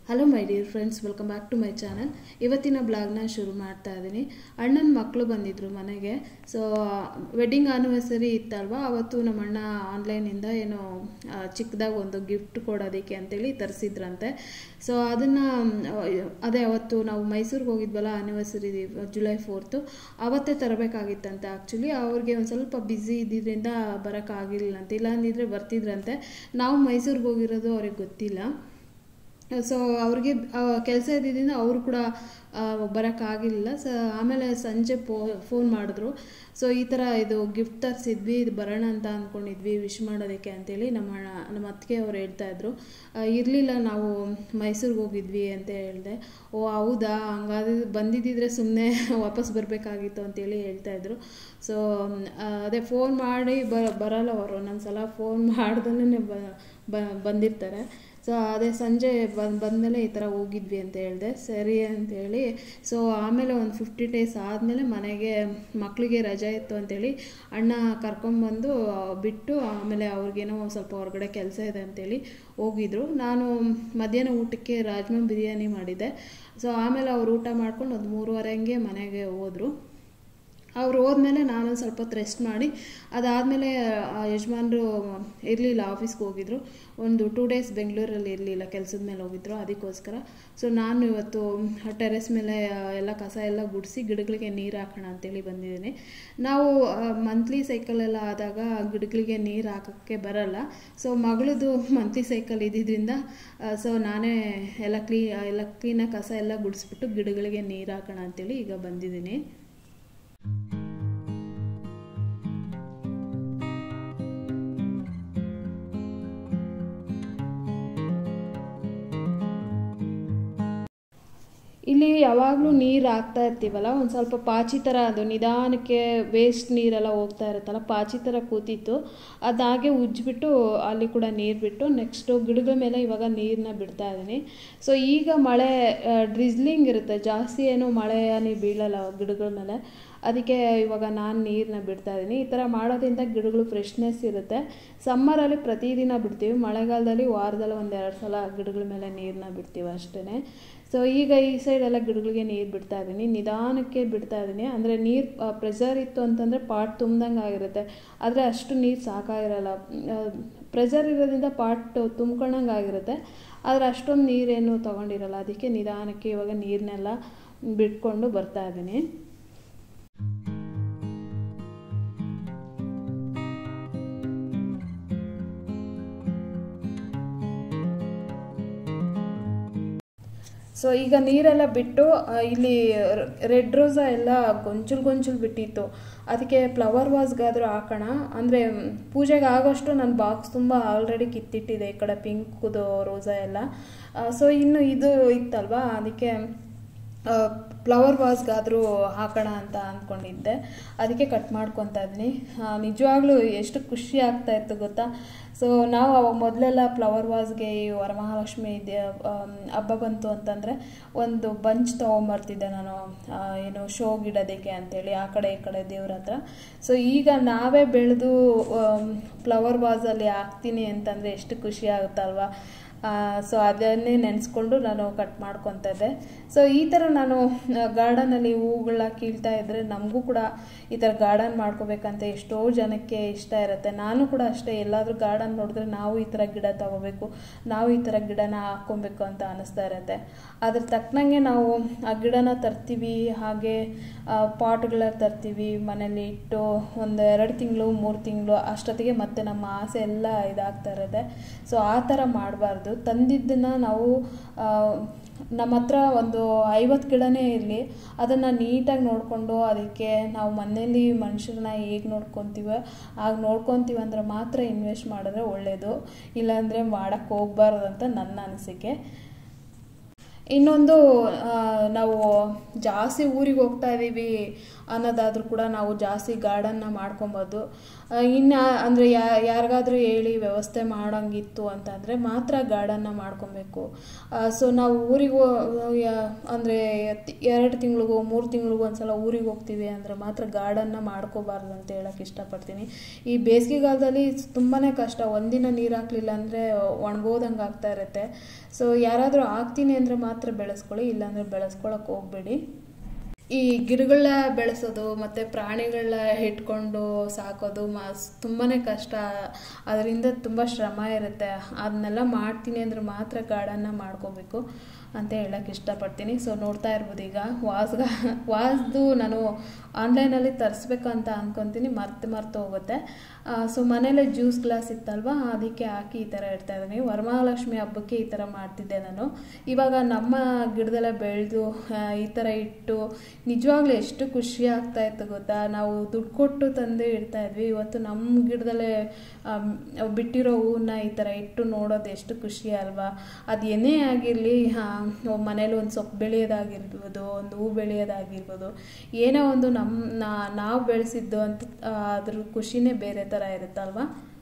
Hello my dear friends, welcome back to my channel. ಇವತ್ತಿನ ಬ್ಲಾಗ್ನ ಶುರು ಮಾಡ್ತಾ ಇದ್ದೀನಿ. ಅಣ್ಣನ ಮಕ್ಕಳು ಬಂದಿದ್ದರು ಮನೆಗೆ. ಸೊ ವೆಡ್ಡಿಂಗ್ ಆ್ಯನಿವರ್ಸರಿ ಇತ್ತಲ್ವ, ಅವತ್ತು ನಮ್ಮ ಅಣ್ಣ ಆನ್ಲೈನಿಂದ ಏನೋ ಚಿಕ್ಕದಾಗಿ ಒಂದು ಗಿಫ್ಟ್ ಕೊಡೋದಕ್ಕೆ ಅಂತೇಳಿ ತರಿಸಿದ್ರಂತೆ. ಸೊ ಅದನ್ನು ಅದೇ ಅವತ್ತು ನಾವು ಮೈಸೂರಿಗೆ ಹೋಗಿದ್ವಲ್ಲ, ಆ್ಯನಿವರ್ಸರಿ ಜುಲೈ 4th ಅವತ್ತೇ ತರಬೇಕಾಗಿತ್ತಂತೆ. ಆ್ಯಕ್ಚುಲಿ ಅವ್ರಿಗೆ ಒಂದು ಸ್ವಲ್ಪ ಬ್ಯುಸಿ ಇದ್ದಿದ್ದರಿಂದ ಬರೋಕ್ಕಾಗಿಲ್ಲಂತೆ, ಇಲ್ಲಾಂದಿದ್ರೆ ಬರ್ತಿದ್ರಂತೆ. ನಾವು ಮೈಸೂರಿಗೆ ಹೋಗಿರೋದು ಅವ್ರಿಗೆ ಗೊತ್ತಿಲ್ಲ. ಸೊ ಅವ್ರಿಗೆ ಕೆಲಸ ಇದ್ದಿದ್ದರಿಂದ ಅವರು ಕೂಡ ಬರೋಕ್ಕಾಗಿಲ್ಲ. ಆಮೇಲೆ ಸಂಜೆ ಫೋನ್ ಮಾಡಿದ್ರು. ಈ ಥರ ಇದು ಗಿಫ್ಟ್ ತರಿಸಿದ್ವಿ, ಇದು ಬರೋಣ ಅಂತ ಅಂದ್ಕೊಂಡಿದ್ವಿ ವಿಶ್ ಮಾಡೋದಕ್ಕೆ ಅಂತೇಳಿ ನಮ್ಮ ಅತ್ತಿಗೆ ಅವ್ರು ಹೇಳ್ತಾಯಿದ್ರು. ಇರಲಿಲ್ಲ, ನಾವು ಮೈಸೂರಿಗೆ ಹೋಗಿದ್ವಿ ಅಂತ ಹೇಳಿದೆ. ಓ ಹೌದಾ, ಹಂಗಾದ್ರೆ ಬಂದಿದ್ದಿದ್ರೆ ಸುಮ್ಮನೆ ವಾಪಸ್ ಬರಬೇಕಾಗಿತ್ತು ಅಂತೇಳಿ ಹೇಳ್ತಾಯಿದ್ರು. ಸೊ ಅದೇ ಫೋನ್ ಮಾಡಿ ಬರಲ್ಲ ಅವರು, ಒಂದೊಂದು ಸಲ ಫೋನ್ ಮಾಡ್ದೇ ಬಂದಿರ್ತಾರೆ. ಸೊ ಅದೇ ಸಂಜೆ ಬಂದಮೇಲೆ ಈ ಥರ ಹೋಗಿದ್ವಿ ಅಂತ ಹೇಳಿದೆ. ಸರಿ ಅಂತೇಳಿ ಸೊ ಆಮೇಲೆ ಒಂದು 50 days ಆದಮೇಲೆ ಮನೆಗೆ ಮಕ್ಕಳಿಗೆ ರಜೆ ಇತ್ತು ಅಂತೇಳಿ ಅಣ್ಣ ಕರ್ಕೊಂಬಂದು ಬಿಟ್ಟು, ಆಮೇಲೆ ಅವ್ರಿಗೇನೋ ಸ್ವಲ್ಪ ಹೊರಗಡೆ ಕೆಲಸ ಇದೆ ಅಂತೇಳಿ ಹೋಗಿದ್ರು. ನಾನು ಮಧ್ಯಾಹ್ನ ಊಟಕ್ಕೆ ರಾಜ್ಮಾ ಬಿರಿಯಾನಿ ಮಾಡಿದ್ದೆ. ಸೊ ಆಮೇಲೆ ಅವ್ರು ಊಟ ಮಾಡ್ಕೊಂಡು ಒಂದು 3:30 ಹಂಗೆ ಮನೆಗೆ ಹೋದರು. ಅವ್ರು ಹೋದ್ಮೇಲೆ ನಾನು ಸ್ವಲ್ಪ ಹೊತ್ತು ರೆಸ್ಟ್ ಮಾಡಿ, ಅದಾದಮೇಲೆ ಯಜಮಾನ್ರು ಇರಲಿಲ್ಲ, ಆಫೀಸ್ಗೆ ಹೋಗಿದ್ರು. ಒಂದು 2 days ಬೆಂಗಳೂರಲ್ಲಿ ಇರಲಿಲ್ಲ, ಕೆಲಸದ ಮೇಲೆ ಹೋಗಿದ್ರು, ಅದಕ್ಕೋಸ್ಕರ. ಸೊ ನಾನು ಇವತ್ತು ಟೆರೆಸ್ ಮೇಲೆ ಎಲ್ಲ ಕಸ ಎಲ್ಲ ಗುಡಿಸಿ ಗಿಡಗಳಿಗೆ ನೀರು ಹಾಕೋಣ ಅಂತೇಳಿ ಬಂದಿದ್ದೀನಿ. ನಾವು ಮಂತ್ಲಿ ಸೈಕಲ್ ಎಲ್ಲ ಆದಾಗ ಗಿಡಗಳಿಗೆ ನೀರು ಹಾಕೋಕ್ಕೆ ಬರಲ್ಲ. ಸೊ ಮಗಳದು ಮಂತ್ಲಿ ಸೈಕಲ್ ಇದ್ದಿದ್ದರಿಂದ ಸೊ ನಾನೇ ಎಲ್ಲ ಕ್ಲೀನಾಗಿ ಕಸ ಎಲ್ಲ ಗುಡಿಸ್ಬಿಟ್ಟು ಗಿಡಗಳಿಗೆ ನೀರು ಹಾಕೋಣ ಅಂತೇಳಿ ಈಗ ಬಂದಿದ್ದೀನಿ. ಇಲ್ಲಿ ಯಾವಾಗಲೂ ನೀರು ಹಾಕ್ತಾ ಇರ್ತೀವಲ್ಲ, ಒಂದು ಸ್ವಲ್ಪ ಪಾಚಿ ಥರ, ಅದು ನಿಧಾನಕ್ಕೆ ವೇಸ್ಟ್ ನೀರೆಲ್ಲ ಹೋಗ್ತಾ ಇರುತ್ತಲ್ಲ, ಪಾಚಿ ಥರ ಕೂತಿತ್ತು. ಅದಾಗೆ ಉಜ್ಜಿಬಿಟ್ಟು ಅಲ್ಲಿ ಕೂಡ ನೀರು ಬಿಟ್ಟು ನೆಕ್ಸ್ಟು ಗಿಡಗಳ ಮೇಲೆ ಇವಾಗ ನೀರನ್ನ ಬಿಡ್ತಾ ಇದ್ದೀನಿ. ಸೊ ಈಗ ಮಳೆ ಡ್ರಿಸ್ಲಿಂಗ್ ಇರುತ್ತೆ, ಜಾಸ್ತಿ ಏನೋ ಮಳೆ ಹನಿ ಬೀಳಲ್ಲ ಗಿಡಗಳ ಮೇಲೆ, ಅದಕ್ಕೆ ಇವಾಗ ನಾನು ನೀರನ್ನ ಬಿಡ್ತಾ ಇದ್ದೀನಿ. ಈ ಥರ ಮಾಡೋದ್ರಿಂದ ಗಿಡಗಳು ಫ್ರೆಶ್ನೆಸ್ ಇರುತ್ತೆ. ಸಮ್ಮರಲ್ಲಿ ಪ್ರತಿದಿನ ಬಿಡ್ತೀವಿ, ಮಳೆಗಾಲದಲ್ಲಿ ವಾರದಲ್ಲಿ 1-2 ಸಲ ಗಿಡಗಳ ಮೇಲೆ ನೀರನ್ನ ಬಿಡ್ತೀವಿ ಅಷ್ಟೇ. ಸೊ ಈಗ ಈ ಸೈಡೆಲ್ಲ ಗಿಡಗಳಿಗೆ ನೀರು ಬಿಡ್ತಾ ಇದ್ದೀನಿ, ನಿಧಾನಕ್ಕೆ ಬಿಡ್ತಾ ಇದ್ದೀನಿ. ಅಂದರೆ ನೀರು ಪ್ರೆಷರ್ ಇತ್ತು ಅಂತಂದರೆ ಪಾಟ್ ತುಂಬ್ದಂಗೆ ಆಗಿರುತ್ತೆ, ಆದರೆ ಅಷ್ಟು ನೀರು ಸಾಕಾಗಿರಲ್ಲ. ಪ್ರೆಷರ್ ಇರೋದ್ರಿಂದ ಪಾಟ್ ತುಂಬ್ಕೊಂಡಂಗೆ ಆಗಿರುತ್ತೆ, ಆದರೆ ಅಷ್ಟೊಂದು ನೀರೇನು ತೊಗೊಂಡಿರಲ್ಲ. ಅದಕ್ಕೆ ನಿಧಾನಕ್ಕೆ ಇವಾಗ ನೀರನ್ನೆಲ್ಲ ಬಿಟ್ಕೊಂಡು ಬರ್ತಾ ಇದ್ದೀನಿ. ಸೊ ಈಗ ನೀರೆಲ್ಲ ಬಿಟ್ಟು ಇಲ್ಲಿ ರೆಡ್ ರೋಸಾ ಎಲ್ಲ ಗೊಂಚಲು ಬಿಟ್ಟಿತ್ತು, ಅದಕ್ಕೆ ಫ್ಲವರ್ ವಾಸ್ಗಾದರೂ ಹಾಕೋಣ ಅಂದರೆ ಪೂಜೆಗೆ ಆಗೋಷ್ಟು ನನ್ನ ಬಾಕ್ಸ್ ತುಂಬ ಆಲ್ರೆಡಿ ಕಿತ್ತಿಟ್ಟಿದೆ, ಈ ಕಡೆ ಪಿಂಕ್ದು ರೋಸಾ ಎಲ್ಲ. ಸೊ ಇನ್ನು ಇದು ಇತ್ತಲ್ವ, ಅದಕ್ಕೆ ಫ್ಲವರ್ ವಾಸ್ಗಾದರೂ ಹಾಕೋಣ ಅಂತ ಅಂದ್ಕೊಂಡಿದ್ದೆ, ಅದಕ್ಕೆ ಕಟ್ ಮಾಡ್ಕೊತಾ ಇದ್ದೀನಿ. ನಿಜವಾಗ್ಲೂ ಎಷ್ಟು ಖುಷಿ ಆಗ್ತಾಯಿತ್ತು ಗೊತ್ತಾ. ಸೊ ನಾವು ಅವಾಗ ಮೊದಲೆಲ್ಲ ಫ್ಲವರ್ ವಾಸ್ಗೆ ಈ ವರಮಹಾಲಕ್ಷ್ಮಿ ಹಬ್ಬ ಬಂತು ಅಂತಂದರೆ ಒಂದು ಬಂಚ್ ತೊಗೊಂಬರ್ತಿದ್ದೆ ನಾನು, ಏನು ಶೋಗೆ ಇಡೋದಕ್ಕೆ ಅಂತೇಳಿ ಆ ಕಡೆ ಈ ಕಡೆ ದೇವ್ರ ಹತ್ರ. ಸೊ ಈಗ ನಾವೇ ಬೆಳೆದು ಫ್ಲವರ್ ವಾಸಲ್ಲಿ ಹಾಕ್ತೀನಿ ಅಂತಂದರೆ ಎಷ್ಟು ಖುಷಿ ಆಗುತ್ತಲ್ವ. ಸೊ ಅದನ್ನೇ ನೆನೆಸ್ಕೊಂಡು ನಾನು ಕಟ್ ಮಾಡ್ಕೊತಾ ಇದ್ದೆ. ಸೊ ಈ ಥರ ನಾನು ಗಾರ್ಡನಲ್ಲಿ ಹೂಗಳನ್ನ ಕೀಳ್ತಾ ಇದ್ದರೆ ನಮಗೂ ಕೂಡ ಈ ಥರ ಗಾರ್ಡನ್ ಮಾಡ್ಕೋಬೇಕಂತ ಎಷ್ಟೋ ಜನಕ್ಕೆ ಇಷ್ಟ ಇರುತ್ತೆ. ನಾನು ಕೂಡ ಅಷ್ಟೇ, ಎಲ್ಲಾದರೂ ಗಾರ್ಡನ್ ನೋಡಿದ್ರೆ ನಾವು ಈ ಥರ ಗಿಡ ತೊಗೋಬೇಕು, ನಾವು ಈ ಥರ ಗಿಡನ ಹಾಕ್ಕೊಬೇಕು ಅಂತ ಅನ್ನಿಸ್ತಾ ಇರುತ್ತೆ. ಅದ್ರ ತಕ್ಕನಂಗೆ ನಾವು ಆ ಗಿಡನ ತರ್ತೀವಿ, ಹಾಗೆ ಪಾಟ್ಗಳ ತರ್ತೀವಿ, ಮನೇಲಿ ಇಟ್ಟು ಒಂದು 2 ತಿಂಗಳು 3 ತಿಂಗಳು ಅಷ್ಟೊತ್ತಿಗೆ ಮತ್ತೆ ನಮ್ಮ ಆಸೆ ಎಲ್ಲ ಇದಾಗ್ತಾ ಇರುತ್ತೆ. ಸೊ ಆ ಥರ ಮಾಡಬಾರ್ದು. ತಂದಿದ್ದನ್ನು ನಾವು ನಮ್ಮ ಹತ್ರ ಒಂದು 50 ಗಿಡನೇ ಇರಲಿ, ಅದನ್ನು ನೀಟಾಗಿ ನೋಡಿಕೊಂಡು ಅದಕ್ಕೆ ನಾವು ಮನೇಲಿ ಮನುಷ್ಯರನ್ನ ಹೇಗೆ ನೋಡ್ಕೊತೀವೋ ಹಾಗೆ ನೋಡ್ಕೊತೀವಿ ಅಂದರೆ ಮಾತ್ರ ಇನ್ವೆಸ್ಟ್ ಮಾಡಿದ್ರೆ ಒಳ್ಳೆಯದು, ಇಲ್ಲಾಂದರೆ ಮಾಡೋಕ್ಕೆ ಹೋಗ್ಬಾರ್ದು ಅಂತ ನನ್ನ ಅನಿಸಿಕೆ. ಇನ್ನೊಂದು, ನಾವು ಜಾಸ್ತಿ ಊರಿಗೆ ಹೋಗ್ತಾ ಇದ್ದೀವಿ ಅನ್ನೋದಾದರೂ ಕೂಡ ನಾವು ಜಾಸ್ತಿ ಗಾರ್ಡನ್ನ ಮಾಡ್ಕೊಬೋದು. ಇನ್ನು ಅಂದರೆ ಯಾರಿಗಾದ್ರೂ ಹೇಳಿ ವ್ಯವಸ್ಥೆ ಮಾಡೋಂಗಿತ್ತು ಅಂತಂದರೆ ಮಾತ್ರ ಗಾರ್ಡನ್ನ ಮಾಡ್ಕೊಬೇಕು. ಸೊ ನಾವು ಊರಿಗೆ ಅಂದರೆ 2 ತಿಂಗಳಿಗೋ 3 ತಿಂಗಳಿಗೋ ಒಂದ್ಸಲ ಊರಿಗೆ ಹೋಗ್ತೀವಿ ಅಂದರೆ ಮಾತ್ರ ಗಾರ್ಡನ್ನ ಮಾಡ್ಕೋಬಾರ್ದು ಅಂತ ಹೇಳೋಕ್ಕೆ ಇಷ್ಟಪಡ್ತೀನಿ. ಈ ಬೇಸಿಗೆಗಾಲದಲ್ಲಿ ತುಂಬಾ ಕಷ್ಟ, ಒಂದಿನ ನೀರು ಹಾಕಲಿಲ್ಲ ಅಂದರೆ ಒಣಗೋದಂಗೆ ಆಗ್ತಾ ಇರುತ್ತೆ. ಸೊ ಯಾರಾದರೂ ಹಾಕ್ತೀನಿ ಅಂದರೆ ಮಾತ್ರ ಬೆಳೆಸ್ಕೊಳ್ಳಿ, ಇಲ್ಲಾಂದರೆ ಬೆಳೆಸ್ಕೊಳಕ್ಕೆ ಹೋಗಬೇಡಿ. ಈ ಗಿಡಗಳನ್ನ ಬೆಳೆಸೋದು ಮತ್ತು ಪ್ರಾಣಿಗಳನ್ನ ಇಟ್ಕೊಂಡು ಸಾಕೋದು ತುಂಬಾ ಕಷ್ಟ, ಅದರಿಂದ ತುಂಬ ಶ್ರಮ ಇರುತ್ತೆ. ಅದನ್ನೆಲ್ಲ ಮಾಡ್ತೀನಿ ಅಂದರೆ ಮಾತ್ರ ಗಾರ್ಡನ್ನ ಮಾಡ್ಕೋಬೇಕು ಅಂತ ಹೇಳಕ್ಕೆ ಇಷ್ಟಪಡ್ತೀನಿ. ಸೊ ನೋಡ್ತಾ ಇರ್ಬೋದು, ಈಗ ವಾಸ್ದು ನಾನು ಆನ್ಲೈನಲ್ಲಿ ತರಿಸ್ಬೇಕಂತ ಅಂದ್ಕೊತೀನಿ, ಮರ್ತು ಹೋಗುತ್ತೆ. ಸೊ ಮನೇಲೆ ಜ್ಯೂಸ್ ಗ್ಲಾಸ್ ಇತ್ತಲ್ವ, ಅದಕ್ಕೆ ಹಾಕಿ ಈ ಥರ ಇಡ್ತಾ ಇದ್ದೀನಿ. ವರಮಹಾಲಕ್ಷ್ಮಿ ಹಬ್ಬಕ್ಕೆ ಈ ಥರ ಮಾಡ್ತಿದ್ದೆ ನಾನು. ಇವಾಗ ನಮ್ಮ ಗಿಡದಲ್ಲೇ ಬೆಳೆದು ಈ ಥರ ಇಟ್ಟು ನಿಜವಾಗ್ಲೂ ಎಷ್ಟು ಖುಷಿ ಆಗ್ತಾ ಇತ್ತು ಗೊತ್ತಾ. ನಾವು ದುಡ್ಡು ಕೊಟ್ಟು ತಂದು ಇಡ್ತಾ ಇದ್ವಿ, ಇವತ್ತು ನಮ್ಮ ಗಿಡದಲ್ಲೇ ಬಿಟ್ಟಿರೋ ಹೂವನ್ನ ಈ ಥರ ಇಟ್ಟು ನೋಡೋದು ಎಷ್ಟು ಖುಷಿ ಅಲ್ವಾ. ಅದು ಏನೇ ಆಗಿರಲಿ, ಮನೇಲಿ ಒಂದು ಸೊಪ್ಪು ಬೆಳೆಯೋದಾಗಿರ್ಬೋದು, ಒಂದು ಹೂ ಬೆಳೆಯೋದಾಗಿರ್ಬೋದು, ಏನೋ ಒಂದು ನಾವು ಬೆಳೆಸಿದ್ದು ಅಂತ ಅದ್ರ ಖುಷಿನೇ ಬೇರೆ ಥರ ಇರುತ್ತಲ್ವ.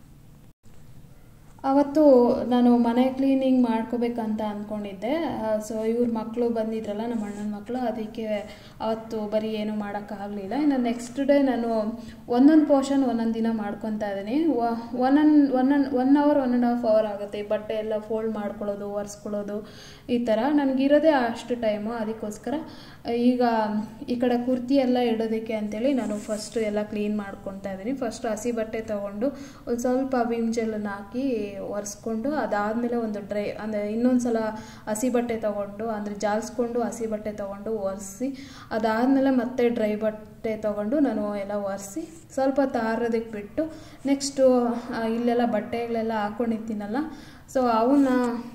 ಅವತ್ತು ನಾನು ಮನೆ ಕ್ಲೀನಿಂಗ್ ಮಾಡ್ಕೋಬೇಕಂತ ಅಂದ್ಕೊಂಡಿದ್ದೆ. ಸೊ ಇವ್ರ ಮಕ್ಕಳು ಬಂದಿದ್ರಲ್ಲ, ನಮ್ಮ ಅಣ್ಣನ ಮಕ್ಕಳು, ಅದಕ್ಕೆ ಅವತ್ತು ಬರೀ ಏನು ಮಾಡೋಕ್ಕಾಗಲಿಲ್ಲ. ಇನ್ನು ನೆಕ್ಸ್ಟ್ ಡೇ ನಾನು ಒಂದೊಂದು ಪೋರ್ಷನ್ ಒಂದೊಂದು ದಿನ ಮಾಡ್ಕೊತಾ ಇದ್ದೀನಿ. 1 hour 1.5 hour ಆಗುತ್ತೆ ಈ ಬಟ್ಟೆ ಎಲ್ಲ ಫೋಲ್ಡ್ ಮಾಡ್ಕೊಳ್ಳೋದು, ಒರೆಸ್ಕೊಳ್ಳೋದು, ಈ ಥರ ನನಗಿರೋದೇ ಅಷ್ಟು ಟೈಮು. ಅದಕ್ಕೋಸ್ಕರ ಈಗ ಈ ಕಡೆ ಕುರ್ತಿ ಎಲ್ಲ ಇಡೋದಕ್ಕೆ ಅಂತೇಳಿ ನಾನು ಫಸ್ಟು ಎಲ್ಲ ಕ್ಲೀನ್ ಮಾಡ್ಕೊತಾ ಇದ್ದೀನಿ. ಫಸ್ಟು ಹಸಿ ಬಟ್ಟೆ ತೊಗೊಂಡು ಒಂದು ಸ್ವಲ್ಪ ವಿಮ್ ಜೆಲ್ಲನ್ನು ಹಾಕಿ ಒರೆಸ್ಕೊಂಡು, ಅದಾದಮೇಲೆ ಒಂದು ಡ್ರೈ ಅಂದರೆ ಇನ್ನೊಂದು ಸಲ ಹಸಿ ಬಟ್ಟೆ ತೊಗೊಂಡು ಅಂದರೆ ಜಾಲಿಸ್ಕೊಂಡು ಹಸಿ ಬಟ್ಟೆ ತೊಗೊಂಡು ಒರೆಸಿ, ಅದಾದಮೇಲೆ ಮತ್ತೆ ಡ್ರೈ ಬಟ್ಟೆ ತೊಗೊಂಡು ನಾನು ಎಲ್ಲ ಒರೆಸಿ ಸ್ವಲ್ಪ ತಾರೋದಕ್ಕೆ ಬಿಟ್ಟು, ನೆಕ್ಸ್ಟು ಇಲ್ಲೆಲ್ಲ ಬಟ್ಟೆಗಳೆಲ್ಲ ಹಾಕ್ಕೊಂಡಿರ್ತೀನಲ್ಲ, ಸೊ ಅವನ್ನ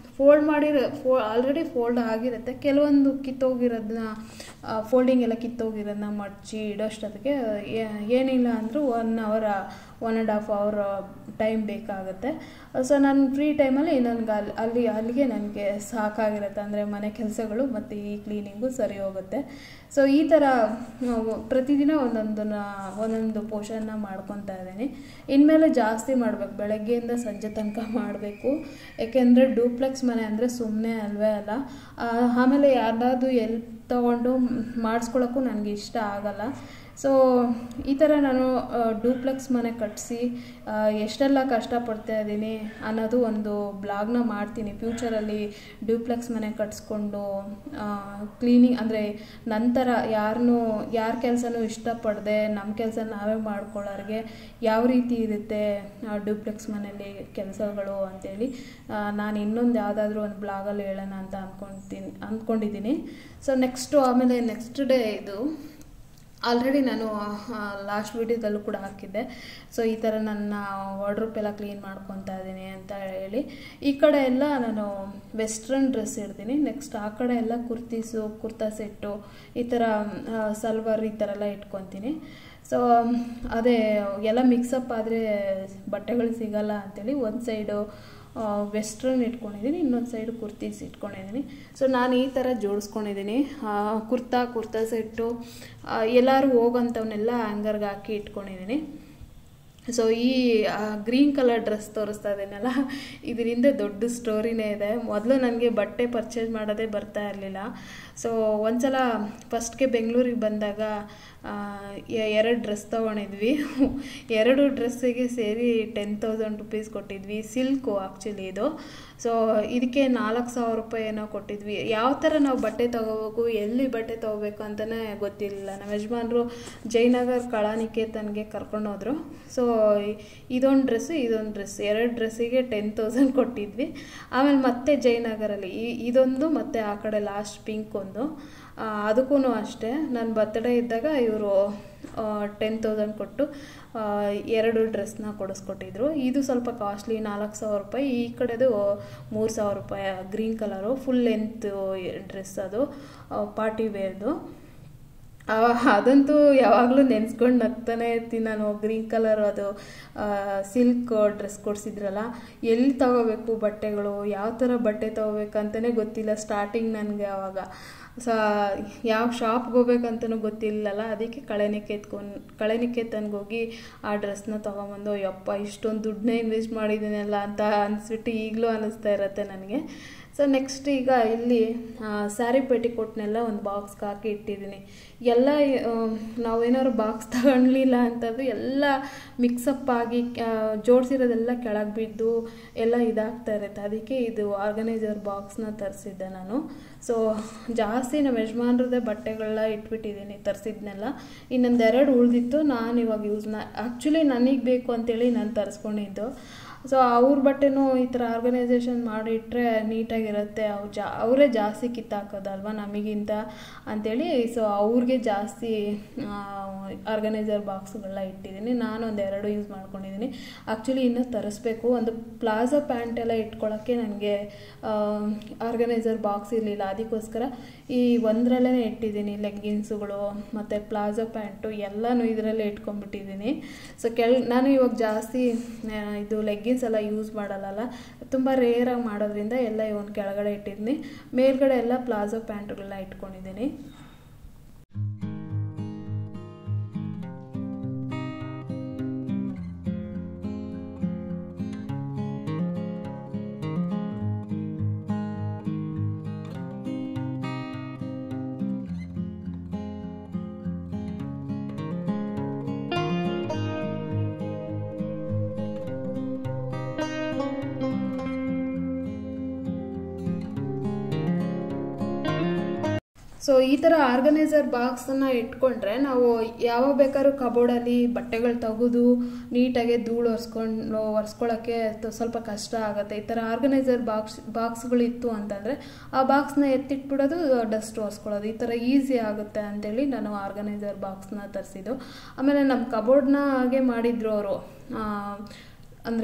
ಆಲ್ರೆಡಿ ಫೋಲ್ಡ್ ಆಗಿರುತ್ತೆ. ಕೆಲವೊಂದು ಕಿತ್ತೋಗಿರೋದನ್ನ ಫೋಲ್ಡಿಂಗ್ ಎಲ್ಲ ಕಿತ್ತೋಗಿರೋದನ್ನ ಮಡಚಿ ಇಡೋಷ್ಟೊತ್ತಿಗೆ ಏನಿಲ್ಲ ಅಂದರೂ 1 hour 1.5 hour ಟೈಮ್ ಬೇಕಾಗುತ್ತೆ. ಸೊ ನಾನು ಫ್ರೀ ಟೈಮಲ್ಲಿ ನನಗೆ ಅಲ್ಲಿಗೆ ನನಗೆ ಸಾಕಾಗಿರುತ್ತೆ, ಅಂದರೆ ಮನೆ ಕೆಲಸಗಳು ಮತ್ತು ಈ ಕ್ಲೀನಿಂಗು ಸರಿ ಹೋಗುತ್ತೆ. ಸೊ ಈ ಥರ ಪ್ರತಿದಿನ ಒಂದೊಂದು ಪೋರ್ಷನ್ನ ಮಾಡ್ಕೊತಾ ಇದ್ದೀನಿ. ಇನ್ಮೇಲೆ ಜಾಸ್ತಿ ಮಾಡಬೇಕು, ಬೆಳಗ್ಗೆಯಿಂದ ಸಂಜೆ ತನಕ ಮಾಡಬೇಕು. ಯಾಕೆಂದರೆ ಡೂಪ್ಲೆಕ್ಸ್ ಮನೆ ಅಂದರೆ ಸುಮ್ಮನೆ ಅಲ್ವೇ ಅಲ್ಲ. ಆಮೇಲೆ ಯಾರ್ದಾದ್ರು ಎಲ್ಪ್ ತೊಗೊಂಡು ಮಾಡಿಸ್ಕೊಳ್ಳೋಕ್ಕೂ ನನಗೆ ಇಷ್ಟ ಆಗಲ್ಲ. ಸೊ ಈ ಥರ ನಾನು ಡೂಪ್ಲೆಕ್ಸ್ ಮನೆ ಕಟ್ಟಿಸಿ ಎಷ್ಟೆಲ್ಲ ಕಷ್ಟಪಡ್ತಾ ಇದ್ದೀನಿ ಅನ್ನೋದು ಒಂದು ಬ್ಲಾಗ್ನ ಮಾಡ್ತೀನಿ. ಫ್ಯೂಚರಲ್ಲಿ ಡೂಪ್ಲೆಕ್ಸ್ ಮನೆ ಕಟ್ಸ್ಕೊಂಡು ಕ್ಲೀನಿಂಗ್ ಅಂದರೆ ನಂತರ ಯಾರ ಕೆಲಸನೂ ಇಷ್ಟಪಡದೆ ನಮ್ಮ ಕೆಲಸ ನಾವೇ ಮಾಡ್ಕೊಳ್ಳೋರಿಗೆ ಯಾವ ರೀತಿ ಇರುತ್ತೆ ಡೂಪ್ಲೆಕ್ಸ್ ಮನೆಯಲ್ಲಿ ಕೆಲಸಗಳು ಅಂತೇಳಿ ನಾನು ಇನ್ನೊಂದು ಯಾವುದಾದ್ರೂ ಒಂದು ಬ್ಲಾಗಲ್ಲಿ ಹೇಳೋಣ ಅಂತ ಅಂದ್ಕೊಂಡಿದ್ದೀನಿ. ಸೊ ಆಮೇಲೆ ನೆಕ್ಸ್ಟ್ ಡೇ ಇದು ಆಲ್ರೆಡಿ ನಾನು ಲಾಸ್ಟ್ ವೀಡಿಯೋದಲ್ಲೂ ಕೂಡ ಹಾಕಿದ್ದೆ. ಸೊ ಈ ಥರ ನನ್ನ ವಾರ್ಡ್ರೋಬ್ ಎಲ್ಲ ಕ್ಲೀನ್ ಮಾಡ್ಕೊತಾ ಇದ್ದೀನಿ ಅಂತ ಹೇಳಿ. ಈ ಕಡೆ ಎಲ್ಲ ನಾನು ವೆಸ್ಟ್ರನ್ ಡ್ರೆಸ್ ಇಡ್ತೀನಿ. ನೆಕ್ಸ್ಟ್ ಆ ಕಡೆ ಎಲ್ಲ ಕುರ್ತಾ ಸೆಟ್ಟು, ಈ ಥರ ಸಲ್ವಾರ್, ಈ ಥರ ಎಲ್ಲ ಇಟ್ಕೊತೀನಿ. ಸೊ ಅದೇ ಎಲ್ಲ ಮಿಕ್ಸಪ್ ಆದರೆ ಬಟ್ಟೆಗಳು ಸಿಗಲ್ಲ ಅಂಥೇಳಿ ಒಂದು ಸೈಡು ವೆಸ್ಟ್ರನ್ ಇಟ್ಕೊಂಡಿದ್ದೀನಿ, ಇನ್ನೊಂದು ಸೈಡ್ ಕುರ್ತೀಸ್ ಇಟ್ಕೊಂಡಿದ್ದೀನಿ. ಸೊ ನಾನು ಈ ಥರ ಜೋಡಿಸ್ಕೊಂಡಿದ್ದೀನಿ. ಕುರ್ತಾ ಸೆಟ್ಟು ಎಲ್ಲರೂ ಹೋಗೋಂಥವನ್ನೆಲ್ಲ ಹ್ಯಾಂಗರ್ಗೆ ಹಾಕಿ ಇಟ್ಕೊಂಡಿದ್ದೀನಿ. ಸೊ ಈ ಗ್ರೀನ್ ಕಲರ್ ಡ್ರೆಸ್ ತೋರಿಸ್ತಾ ಇದ್ದೀನಲ್ಲ, ಇದರಿಂದ ದೊಡ್ಡ ಸ್ಟೋರಿನೇ ಇದೆ. ಮೊದಲು ನನಗೆ ಬಟ್ಟೆ ಪರ್ಚೇಸ್ ಮಾಡೋದೇ ಬರ್ತಾ ಇರಲಿಲ್ಲ. ಸೊ ಒಂದ್ಸಲ ಫಸ್ಟ್ಗೆ ಬೆಂಗಳೂರಿಗೆ ಬಂದಾಗ 2 ಡ್ರೆಸ್ ತೊಗೊಂಡಿದ್ವಿ. 2 ಡ್ರೆಸ್ಸಿಗೆ ಸೇರಿ 10,000 rupees ಕೊಟ್ಟಿದ್ವಿ. ಸಿಲ್ಕು ಆ್ಯಕ್ಚುಲಿ ಇದು. ಸೊ ಇದಕ್ಕೆ 4,000 ರೂಪಾಯಿ ಏನೋ ಕೊಟ್ಟಿದ್ವಿ. ಯಾವ ಥರ ನಾವು ಬಟ್ಟೆ ತೊಗೋಬೇಕು, ಎಲ್ಲಿ ಬಟ್ಟೆ ತೊಗೋಬೇಕು ಅಂತಲೇ ಗೊತ್ತಿರಲಿಲ್ಲ. ನಮ್ಮ ಯಜಮಾನ್ರು ಜಯನಗರ್ ಕಲಾನಿಕೇತನ್ಗೆ ಕರ್ಕೊಂಡೋದ್ರು. ಸೊ ಇದೊಂದು ಡ್ರೆಸ್ 2 ಡ್ರೆಸ್ಸಿಗೆ 10,000 ಕೊಟ್ಟಿದ್ವಿ. ಆಮೇಲೆ ಮತ್ತೆ ಜಯನಗರಲ್ಲಿ ಇದೊಂದು ಮತ್ತು ಆ ಕಡೆ ಲಾಸ್ಟ್ ಪಿಂಕ್ ಒಂದು, ಅದಕ್ಕೂ ಅಷ್ಟೇ ನನ್ನ ಬರ್ತ್ಡೇ ಇದ್ದಾಗ ಇವರು 10,000 ಕೊಟ್ಟು 2 ಡ್ರೆಸ್ನ ಕೊಡಿಸ್ಕೊಟ್ಟಿದ್ರು. ಇದು ಸ್ವಲ್ಪ ಕಾಸ್ಟ್ಲಿ, 4,000 ರೂಪಾಯಿ. ಈ ಕಡೆದು 3,000 ರೂಪಾಯಿ green colour full length dress, ಅದು ಪಾರ್ಟಿ ವೇರ್ದು. ಅದಂತೂ ಯಾವಾಗಲೂ ನೆನೆಸ್ಕೊಂಡು ನಗ್ತಾನೆ ಇರ್ತೀನಿ ನಾನು. ಗ್ರೀನ್ ಕಲರ್ ಅದು ಸಿಲ್ಕ್ ಡ್ರೆಸ್ ಕೊಡಿಸಿದ್ರಲ್ಲ, ಎಲ್ಲಿ ತಗೋಬೇಕು ಬಟ್ಟೆಗಳು, ಯಾವ ಥರ ಬಟ್ಟೆ ತೊಗೋಬೇಕಂತಲೇ ಗೊತ್ತಿಲ್ಲ ಸ್ಟಾರ್ಟಿಂಗ್ ನನಗೆ ಆವಾಗ. ಯಾವ ಶಾಪ್ಗೆ ಹೋಗ್ಬೇಕಂತನೂ ಗೊತ್ತಿಲ್ಲಲ್ಲ. ಅದಕ್ಕೆ ಕಳೆನಿಕೇತನ್ಗೆ ಹೋಗಿ ಆ ಡ್ರೆಸ್ನ ತೊಗೊಂಬಂದು ಯಪ್ಪ ಇಷ್ಟೊಂದು ದುಡ್ಡನ್ನ ಇನ್ವೆಸ್ಟ್ ಮಾಡಿದ್ದೀನಲ್ಲ ಅಂತ ಅನಿಸ್ಬಿಟ್ಟು ಈಗಲೂ ಅನ್ನಿಸ್ತಾ ಇರತ್ತೆ ನನಗೆ. ಸೊ ನೆಕ್ಸ್ಟ್ ಈಗ ಇಲ್ಲಿ ಸ್ಯಾರಿ ಪೆಟಿಕೋಟ್ನೆಲ್ಲ ಒಂದು ಬಾಕ್ಸ್ಗೆ ಹಾಕಿ ಇಟ್ಟಿದ್ದೀನಿ. ಎಲ್ಲ ನಾವೇನಾದ್ರು ಬಾಕ್ಸ್ ತಗೊಳ್ಲಿಲ್ಲ ಅಂತಂದ್ರೆ ಎಲ್ಲ ಮಿಕ್ಸಪ್ ಆಗಿ ಜೋಡಿಸಿರೋದೆಲ್ಲ ಕೆಳಗೆ ಬಿದ್ದು ಎಲ್ಲ ಇದಾಗ್ತಾ ಇರುತ್ತೆ. ಅದಕ್ಕೆ ಇದು ಆರ್ಗನೈಸರ್ ಬಾಕ್ಸ್ನ ತರಿಸಿದ್ದೆ ನಾನು. ಸೊ ಜಾಸ್ತಿ ನಮ್ಮ ಯಜಮಾನ್ರದ್ದೇ ಬಟ್ಟೆಗಳನ್ನ ಇಟ್ಬಿಟ್ಟಿದ್ದೀನಿ ತರಿಸಿದ್ನೆಲ್ಲ. ಇನ್ನೊಂದು 2 ಉಳಿದಿತ್ತು, ನಾನು ಇವಾಗ ಆ್ಯಕ್ಚುಲಿ ನನಗೆ ಬೇಕು ಅಂತೇಳಿ ನಾನು ತರಿಸ್ಕೊಂಡಿದ್ದು. ಸೊ ಅವ್ರ ಬಟ್ಟೆನೂ ಈ ಥರ ಆರ್ಗನೈಸೇಷನ್ ಮಾಡಿಟ್ರೆ ನೀಟಾಗಿರುತ್ತೆ. ಅವರೇ ಜಾಸ್ತಿ ಕಿತ್ತಾಕೋದಲ್ವ ನಮಗಿಂತ ಅಂಥೇಳಿ. ಸೊ ಅವ್ರಿಗೆ ಜಾಸ್ತಿ ಆರ್ಗನೈಸರ್ ಬಾಕ್ಸ್ಗಳನ್ನ ಇಟ್ಟಿದ್ದೀನಿ. ನಾನು ಒಂದು 2 ಯೂಸ್ ಮಾಡ್ಕೊಂಡಿದ್ದೀನಿ. ಆ್ಯಕ್ಚುಲಿ ಇನ್ನೂ ತರಿಸ್ಬೇಕು. ಒಂದು ಪ್ಲಾಜೋ ಪ್ಯಾಂಟೆಲ್ಲ ಇಟ್ಕೊಳ್ಳೋಕ್ಕೆ ನನಗೆ ಆರ್ಗನೈಸರ್ ಬಾಕ್ಸ್ ಇರಲಿಲ್ಲ. ಅದಕ್ಕೋಸ್ಕರ ಈ ಒಂದರಲ್ಲೇ ಇಟ್ಟಿದ್ದೀನಿ. ಲೆಗ್ಗಿನ್ಸುಗಳು ಮತ್ತು ಪ್ಲಾಜೋ ಪ್ಯಾಂಟು ಎಲ್ಲನೂ ಇದರಲ್ಲೇ ಇಟ್ಕೊಂಡ್ಬಿಟ್ಟಿದ್ದೀನಿ. ಸೊ ನಾನು ಇವಾಗ ಜಾಸ್ತಿ ಇದು ಲೆಗ್ಗಿನ್ಸ್ ಎಲ್ಲ ಯೂಸ್ ಮಾಡಲ್ಲ, ತುಂಬ ರೇರಾಗಿ ಮಾಡೋದ್ರಿಂದ ಎಲ್ಲ ಒಂದು ಕೆಳಗಡೆ ಇಟ್ಟಿದ್ದೀನಿ. ಮೇಲ್ಗಡೆ ಎಲ್ಲ ಪ್ಲಾಜೋ ಪ್ಯಾಂಟುಗಳನ್ನ ಇಟ್ಕೊಂಡಿದ್ದೀನಿ. ಸೊ ಈ ಥರ ಆರ್ಗನೈಸರ್ ಬಾಕ್ಸನ್ನು ಇಟ್ಕೊಂಡ್ರೆ ನಾವು ಯಾವಾಗ ಬೇಕಾದ್ರೂ ಕಬೋರ್ಡಲ್ಲಿ ಬಟ್ಟೆಗಳು ತೆಗೆದು ನೀಟಾಗಿ ಧೂಳು ಒರೆಸ್ಕೊಳ್ಳೋಕ್ಕೆ ಸ್ವಲ್ಪ ಕಷ್ಟ ಆಗುತ್ತೆ. ಈ ಥರ ಆರ್ಗನೈಸರ್ ಬಾಕ್ಸ್ಗಳಿತ್ತು ಅಂತಂದರೆ ಆ ಬಾಕ್ಸ್ನ ಎತ್ತಿಟ್ಬಿಡೋದು, ಡಸ್ಟ್ ಒರೆಸ್ಕೊಳ್ಳೋದು, ಈ ಥರ ಈಸಿ ಆಗುತ್ತೆ ಅಂತೇಳಿ ನಾನು ಆರ್ಗನೈಸರ್ ಬಾಕ್ಸ್ನ ತರಿಸಿದ್ದು. ಆಮೇಲೆ ನಮ್ಮ ಕಬೋರ್ಡ್ನ ಹಾಗೆ ಮಾಡಿದ್ರು ಅವರು, ಅಂದರೆ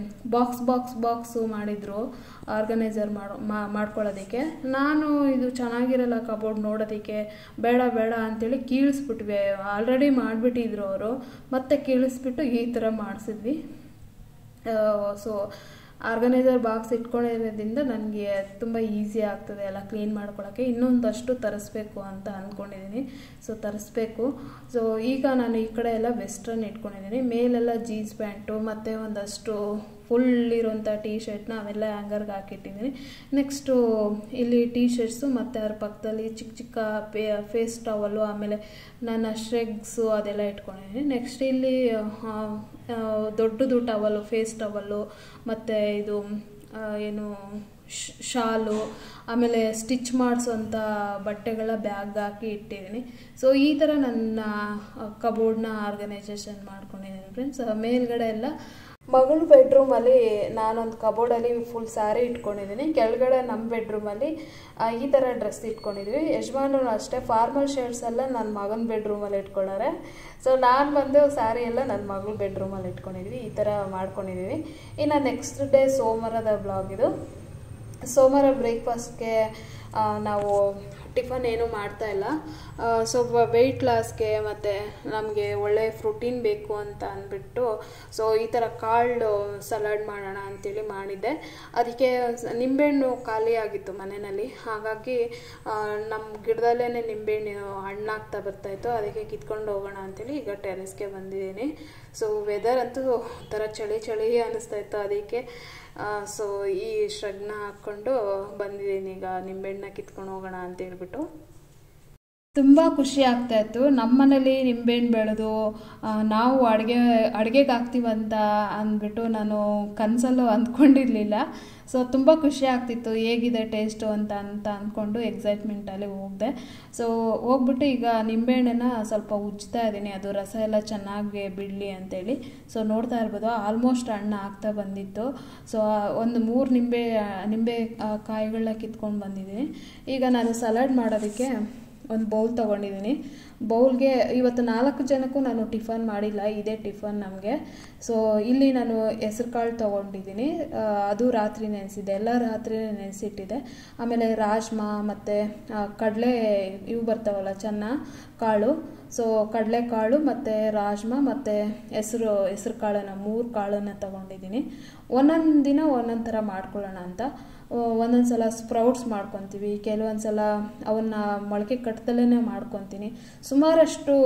ಬಾಕ್ಸು ಮಾಡಿದರು ಆರ್ಗನೈಸರ್ ಮಾಡ್ಕೊಳ್ಳೋದಕ್ಕೆ. ನಾನು ಇದು ಚೆನ್ನಾಗಿರಲ್ಲ ಕಬೋರ್ಡ್ ನೋಡೋದಕ್ಕೆ, ಬೇಡ ಅಂಥೇಳಿ ಕೀಳಿಸ್ಬಿಟ್ವಿ. ಆಲ್ರೆಡಿ ಮಾಡಿಬಿಟ್ಟಿದ್ರು ಅವರು, ಮತ್ತೆ ಕೀಳಿಸ್ಬಿಟ್ಟು ಈ ಥರ ಮಾಡಿಸಿದ್ವಿ. ಸೊ ಆರ್ಗನೈಸರ್ ಬಾಕ್ಸ್ ಇಟ್ಕೊಂಡಿರೋದ್ರಿಂದ ನನಗೆ ತುಂಬ ಈಸಿ ಆಗ್ತದೆ ಎಲ್ಲ ಕ್ಲೀನ್ ಮಾಡ್ಕೊಳ್ಳೋಕ್ಕೆ. ಇನ್ನೊಂದಷ್ಟು ತರಿಸ್ಬೇಕು ಅಂತ ಅಂದ್ಕೊಂಡಿದ್ದೀನಿ. ಸೊ ತರಿಸ್ಬೇಕು. ಸೊ ಈಗ ನಾನು ಈ ಕಡೆ ಎಲ್ಲ ವೆಸ್ಟ್ರನ್ ಇಟ್ಕೊಂಡಿದ್ದೀನಿ. ಮೇಲೆಲ್ಲ ಜೀನ್ಸ್ ಪ್ಯಾಂಟು ಮತ್ತು ಒಂದಷ್ಟು ಫುಲ್ ಇರೋಂಥ ಟೀ ಶರ್ಟ್ನ ಅವೆಲ್ಲ ಹ್ಯಾಂಗರ್ಗೆ ಹಾಕಿಟ್ಟಿದ್ದೀನಿ. ನೆಕ್ಸ್ಟು ಇಲ್ಲಿ ಟೀ ಶರ್ಟ್ಸು ಮತ್ತು ಅದ್ರ ಪಕ್ಕದಲ್ಲಿ ಚಿಕ್ಕ ಫೇಸ್ ಟವಲ್ಲು, ಆಮೇಲೆ ನನ್ನ ಶ್ರೆಗ್ಸು ಅದೆಲ್ಲ ಇಟ್ಕೊಂಡಿದ್ದೀನಿ. ನೆಕ್ಸ್ಟ್ ಇಲ್ಲಿ ದೊಡ್ಡದು ಟವಲ್ಲು, ಫೇಸ್ ಟವಲ್ಲು, ಮತ್ತು ಇದು ಏನು ಶಾಲು, ಆಮೇಲೆ ಸ್ಟಿಚ್ ಮಾಡಿಸೋಂಥ ಬಟ್ಟೆಗಳ ಬ್ಯಾಗ್ ಹಾಕಿ ಇಟ್ಟಿದ್ದೀನಿ. ಸೊ ಈ ಥರ ನನ್ನ ಕಬೋರ್ಡ್ನ ಆರ್ಗನೈಸೇಷನ್ ಮಾಡ್ಕೊಂಡಿದ್ದೀನಿ ಫ್ರೆಂಡ್ಸ್. ಮೇಲ್ಗಡೆ ಎಲ್ಲ ಮಗಳ ಬೆಡ್ರೂಮಲ್ಲಿ ನಾನೊಂದು ಕಬೋರ್ಡಲ್ಲಿ ಫುಲ್ ಸ್ಯಾರಿ ಇಟ್ಕೊಂಡಿದ್ದೀನಿ. ಕೆಳಗಡೆ ನಮ್ಮ ಬೆಡ್ರೂಮಲ್ಲಿ ಈ ಥರ ಡ್ರೆಸ್ ಇಟ್ಕೊಂಡಿದ್ವಿ. ಯಜಮಾನರು ಅಷ್ಟೇ ಫಾರ್ಮಲ್ ಶರ್ಟ್ಸ್ ಎಲ್ಲ ನನ್ನ ಮಗನ ಬೆಡ್ರೂಮಲ್ಲಿ ಇಟ್ಕೊಳ್ಳೋರೆ. ಸೊ ನಾನು ಬಂದು ಸ್ಯಾರಿ ಎಲ್ಲ ನನ್ನ ಮಗಳ ಬೆಡ್ರೂಮಲ್ಲಿ ಇಟ್ಕೊಂಡಿದ್ವಿ. ಈ ಥರ ಮಾಡ್ಕೊಂಡಿದ್ದೀವಿ. ಇನ್ನು ನೆಕ್ಸ್ಟ್ ಡೇ ಸೋಮವಾರದ ಬ್ಲಾಗ್ ಇದು. ಸೋಮವಾರ ಬ್ರೇಕ್ಫಾಸ್ಟ್ಗೆ ನಾವು ಟಿಫನ್ ಏನೂ ಮಾಡ್ತಾಯಿಲ್ಲ. ಸ್ವಲ್ಪ ವೆಯ್ಟ್ ಲಾಸ್ಗೆ ಮತ್ತು ನಮಗೆ ಒಳ್ಳೆ ಪ್ರೋಟೀನ್ ಬೇಕು ಅಂತ ಅಂದ್ಬಿಟ್ಟು ಸೊ ಈ ಥರ ಕಾಳು ಸಲಾಡ್ ಮಾಡೋಣ ಅಂಥೇಳಿ ಮಾಡಿದ್ದೆ. ಅದಕ್ಕೆ ನಿಂಬೆಹಣ್ಣು ಖಾಲಿ ಆಗಿತ್ತು ಮನೆಯಲ್ಲಿ, ಹಾಗಾಗಿ ನಮ್ಮ ಗಿಡದಲ್ಲೇ ನಿಂಬೆಹಣ್ಣು ಹಣ್ಣಾಗ್ತಾ ಬರ್ತಾಯಿತ್ತು. ಅದಕ್ಕೆ ಕಿತ್ಕೊಂಡು ಹೋಗೋಣ ಅಂಥೇಳಿ ಈಗ ಟೆರೆಸ್ಗೆ ಬಂದಿದ್ದೀನಿ. ಸೊ ವೆದರ್ ಅಂತೂ ಒಂಥರ ಚಳಿ ಅನ್ನಿಸ್ತಾಯಿತ್ತು. ಅದಕ್ಕೆ ಸೊ ಈ ಶ್ರಗ್ನ ಹಾಕ್ಕೊಂಡು ಬಂದಿದ್ದೀನಿ. ಈಗ ನಿಂಬೆಹಣ್ಣನ್ನ ಕಿತ್ಕೊಂಡು ಹೋಗೋಣ ಅಂತ ಹೇಳ್ಬಿಟ್ಟು ತುಂಬ ಖುಷಿ ಆಗ್ತಾಯಿತ್ತು. ನಮ್ಮ ಮನೇಲಿ ನಿಂಬೆಹಣ್ಣು ಬೆಳೆದು ನಾವು ಅಡುಗೆಗೆ ಹಾಕ್ತೀವಂತ ಅಂದ್ಬಿಟ್ಟು ನಾನು ಕನಸಲ್ಲೂ ಅಂದ್ಕೊಂಡಿರಲಿಲ್ಲ. ಸೊ ತುಂಬ ಖುಷಿ ಆಗ್ತಿತ್ತು, ಹೇಗಿದೆ ಟೇಸ್ಟು ಅಂತ ಅಂದ್ಕೊಂಡು ಎಕ್ಸೈಟ್ಮೆಂಟಲ್ಲಿ ಹೋಗಿದೆ. ಸೊ ಹೋಗ್ಬಿಟ್ಟು ಈಗ ನಿಂಬೆಹಣ್ಣನ್ನು ಸ್ವಲ್ಪ ಉಜ್ತಾ ಇದ್ದೀನಿ, ಅದು ರಸ ಎಲ್ಲ ಚೆನ್ನಾಗಿ ಬಿಡಲಿ ಅಂತೇಳಿ. ಸೊ ನೋಡ್ತಾ ಇರ್ಬೋದು ಆಲ್ಮೋಸ್ಟ್ ಹಣ್ಣು ಆಗ್ತಾ ಬಂದಿತ್ತು. ಸೊ ಒಂದು 3 ನಿಂಬೆ ಕಾಯಿಗಳನ್ನ ಕಿತ್ಕೊಂಡು ಬಂದಿದ್ದೀನಿ. ಈಗ ನಾನು ಸಲಾಡ್ ಮಾಡೋದಕ್ಕೆ ಒಂದು ಬೌಲ್ ತೊಗೊಂಡಿದ್ದೀನಿ. ಬೌಲ್ಗೆ ಇವತ್ತು 4 ಜನಕ್ಕೂ ನಾನು ಟಿಫನ್ ಮಾಡಿಲ್ಲ, ಇದೇ ಟಿಫನ್ ನಮಗೆ. ಸೊ ಇಲ್ಲಿ ನಾನು ಹೆಸರು ಕಾಳು ತೊಗೊಂಡಿದ್ದೀನಿ, ಅದು ರಾತ್ರಿ ನೆನೆಸಿದ್ದೆ, ಎಲ್ಲ ರಾತ್ರಿ ನೆನೆಸಿಟ್ಟಿದ್ದೆ. ಆಮೇಲೆ ರಾಜ್ಮಾ ಮತ್ತು ಕಡಲೆ ಇವು ಬರ್ತಾವಲ್ಲ ಚೆನ್ನ ಕಾಳು, ಸೊ ಕಡಲೆಕಾಳು ಮತ್ತು ರಾಜ್ಮಾ ಮತ್ತು ಹೆಸರು ಕಾಳನ್ನು 3 ಕಾಳನ್ನು ತೊಗೊಂಡಿದ್ದೀನಿ. ಒಂದೊಂದು ದಿನ ಒಂದೊಂದು ಥರ ಮಾಡ್ಕೊಳ್ಳೋಣ ಅಂತ. ಒಂದೊಂದು ಸಲ ಸ್ಪ್ರೌಟ್ಸ್ ಮಾಡ್ಕೊತೀವಿ, ಕೆಲವೊಂದು ಸಲ ಅವನ್ನ ಮೊಳಕೆ ಕಟ್ದಲೇ ಮಾಡ್ಕೊತೀನಿ. ಸುಮಾರಷ್ಟು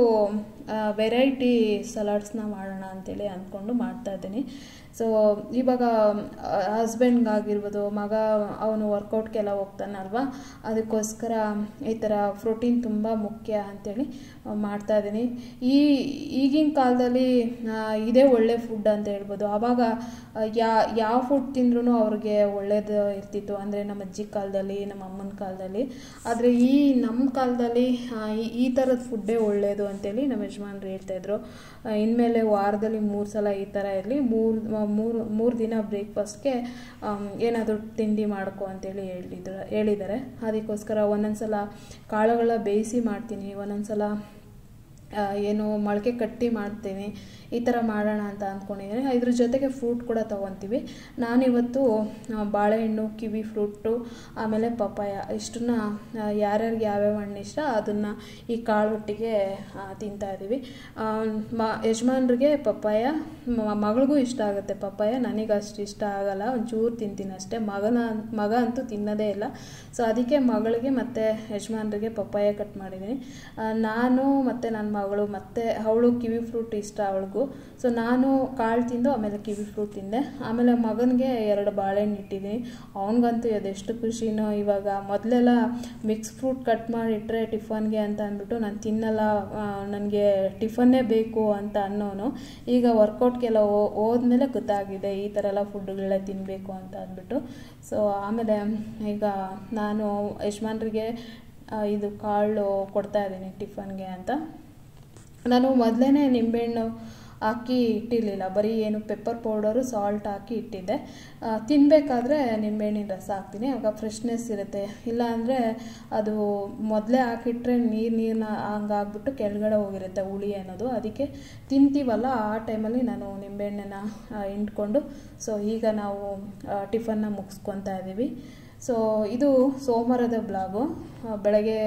ವೆರೈಟಿ ಸಲಾಡ್ಸ್ನ ಮಾಡೋಣ ಅಂತೇಳಿ ಅಂದ್ಕೊಂಡು ಮಾಡ್ತಾಯಿದ್ದೀನಿ. ಸೊ ಇವಾಗ ಹಸ್ಬೆಂಡ್ಗಾಗಿರ್ಬೋದು, ಮಗ ಅವನು ವರ್ಕೌಟ್ಗೆಲ್ಲ ಹೋಗ್ತಾನಲ್ವ, ಅದಕ್ಕೋಸ್ಕರ ಈ ಥರ ಪ್ರೋಟೀನ್ ತುಂಬ ಮುಖ್ಯ ಅಂಥೇಳಿ ಮಾಡ್ತಾಯಿದ್ದೀನಿ. ಈಗಿನ ಕಾಲದಲ್ಲಿ ಇದೇ ಒಳ್ಳೆ ಫುಡ್ ಅಂತ ಹೇಳ್ಬೋದು. ಆವಾಗ ಯಾವ ಫುಡ್ ತಿಂದ್ರೂ ಅವ್ರಿಗೆ ಒಳ್ಳೇದು ಇರ್ತಿತ್ತು, ಅಂದರೆ ನಮ್ಮ ಅಜ್ಜಿ ಕಾಲದಲ್ಲಿ, ನಮ್ಮ ಅಮ್ಮನ ಕಾಲದಲ್ಲಿ. ಆದರೆ ನಮ್ಮ ಕಾಲದಲ್ಲಿ ಈ ಥರದ ಫುಡ್ಡೇ ಒಳ್ಳೆಯದು ಅಂತೇಳಿ ನಮ್ಮ ಯಜಮಾನ್ರು ಹೇಳ್ತಾಯಿದ್ರು. ಇನ್ಮೇಲೆ ವಾರದಲ್ಲಿ 3 ಸಲ ಈ ಥರ ಇರಲಿ, ಮೂರು ದಿನ ಬ್ರೇಕ್ಫಾಸ್ಟ್ಗೆ ಏನಾದರೂ ತಿಂಡಿ ಮಾಡ್ಕೊ ಅಂತೇಳಿ ಹೇಳಿದ್ದಾರೆ. ಅದಕ್ಕೋಸ್ಕರ ಒಂದೊಂದು ಸಲ ಕಾಳುಗಳ ಬೇಯಿಸಿ ಮಾಡ್ತೀನಿ, ಒಂದೊಂದು ಸಲ ಏನು ಮೊಳಕೆ ಕಟ್ಟಿ ಮಾಡ್ತೀನಿ. ಈ ಥರ ಮಾಡೋಣ ಅಂತ ಅಂದ್ಕೊಂಡಿದ್ದೀನಿ. ಇದ್ರ ಜೊತೆಗೆ ಫ್ರೂಟ್ ಕೂಡ ತೊಗೊತೀವಿ. ನಾನಿವತ್ತು ಬಾಳೆಹಣ್ಣು, ಕಿವಿ ಫ್ರೂಟು, ಆಮೇಲೆ ಪಪ್ಪಾಯ, ಇಷ್ಟನ್ನ ಯಾರ್ಯಾರಿಗೆ ಯಾವ್ಯಾವ ಹಣ್ಣು ಇಷ್ಟ ಅದನ್ನು ಈ ಕಾಳೊಟ್ಟಿಗೆ ತಿಂತಾಯಿದ್ದೀವಿ. ಯಜಮಾನ್ರಿಗೆ ಪಪ್ಪಾಯ, ಮಗಳಿಗೂ ಇಷ್ಟ ಆಗುತ್ತೆ ಪಪ್ಪಾಯ, ನನಗೆ ಅಷ್ಟು ಇಷ್ಟ ಆಗಲ್ಲ, ಒಂಚೂರು ತಿಂತೀನಿ ಅಷ್ಟೇ. ಮಗ ಅಂತೂ ತಿನ್ನೋದೇ ಇಲ್ಲ. ಸೊ ಅದಕ್ಕೆ ಮಗಳಿಗೆ ಮತ್ತು ಯಜಮಾನ್ರಿಗೆ ಪಪ್ಪಾಯ ಕಟ್ ಮಾಡಿದ್ದೀನಿ. ನಾನು ಮತ್ತು ನನ್ನ ಮಗಳು, ಮತ್ತು ಅವಳು ಕಿವಿ ಫ್ರೂಟ್ ಇಷ್ಟ ಅವಳಿಗೂ. ಸೊ ನಾನು ಕಾಳು ತಿಂದು ಆಮೇಲೆ ಕಿವಿ ಫ್ರೂಟ್ ತಿಂದೆ. ಆಮೇಲೆ ಮಗನಿಗೆ 2 ಬಾಳೆಹಣ್ಣು ಇಟ್ಟಿದ್ದೀನಿ. ಅವನಿಗಂತೂ ಅದೆಷ್ಟು ಖುಷಿನೋ. ಇವಾಗ ಮೊದಲೆಲ್ಲ ಮಿಕ್ಸ್ ಫ್ರೂಟ್ ಕಟ್ ಮಾಡಿಟ್ರೆ ಟಿಫನ್ಗೆ ಅಂತ ಅಂದ್ಬಿಟ್ಟು ನಾನು ತಿನ್ನಲ್ಲ, ನನಗೆ ಟಿಫನ್ನೇ ಬೇಕು ಅಂತ ಅನ್ನೋನು. ಈಗ ವರ್ಕೌಟ್ಗೆಲ್ಲ ಹೋದ್ಮೇಲೆ ಗೊತ್ತಾಗಿದೆ ಈ ಥರ ಎಲ್ಲ ಫುಡ್ಗಳೆಲ್ಲ ತಿನ್ನಬೇಕು ಅಂತ ಅಂದ್ಬಿಟ್ಟು. ಸೊ ಆಮೇಲೆ ಈಗ ನಾನು ಯಜಮಾನ್ರಿಗೆ ಇದು ಕಾಳು ಕೊಡ್ತಾಯಿದ್ದೀನಿ ಟಿಫನ್ಗೆ ಅಂತ. ನಾನು ಮೊದಲೇ ನಿಂಬೆಹಣ್ಣು ಹಾಕಿ ಇಟ್ಟಿರಲಿಲ್ಲ, ಬರೀ ಏನು ಪೆಪ್ಪರ್ ಪೌಡರು, ಸಾಲ್ಟ್ ಹಾಕಿ ಇಟ್ಟಿದ್ದೆ. ತಿನ್ನಬೇಕಾದ್ರೆ ನಿಂಬೆಹಣ್ಣಿನ ರಸ ಹಾಕ್ತೀನಿ, ಆಗ ಫ್ರೆಶ್ನೆಸ್ ಇರುತ್ತೆ. ಇಲ್ಲಾಂದರೆ ಅದು ಮೊದಲೇ ಹಾಕಿಟ್ರೆ ನೀರನ್ನ ಹಂಗಾಗ್ಬಿಟ್ಟು ಕೆಳಗಡೆ ಹೋಗಿರುತ್ತೆ ಹುಳಿ ಅನ್ನೋದು. ಅದಕ್ಕೆ ತಿಂತೀವಲ್ಲ ಆ ಟೈಮಲ್ಲಿ ನಾನು ನಿಂಬೆಹಣ್ಣನ್ನು ಹಿಂಡ್ಕೊಂಡು ಸೊ ಈಗ ನಾವು ಟಿಫನ್ನ ಮುಗಿಸ್ಕೊತಾ ಇದ್ದೀವಿ. ಸೊ ಇದು ಸೋಮವಾರದ ಬ್ಲಾಗು. ಬೆಳಗ್ಗೆ